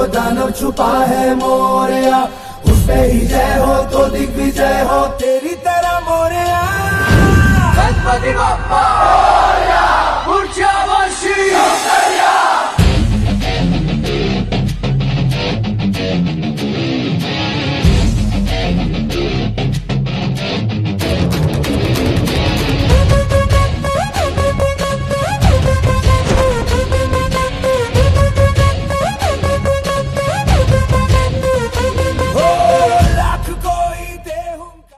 दानव छुपा है मोरया, उस पे ही जय हो तो दिग्विजय हो तेरी तरह मोरया। गणपति बप्पा मोरया, पुढच्या वर्षी